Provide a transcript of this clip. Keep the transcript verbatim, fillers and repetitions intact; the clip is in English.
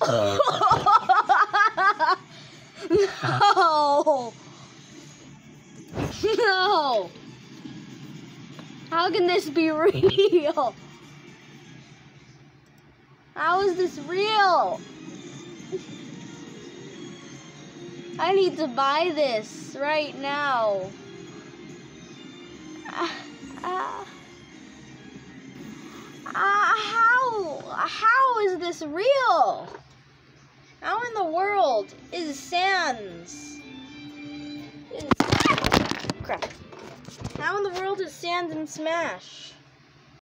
No! No! How can this be real? How is this real? I need to buy this right now. Uh, uh, uh, how? How is this real? How in the world is Sans? Is, crap. How in the world is Sans in Smash?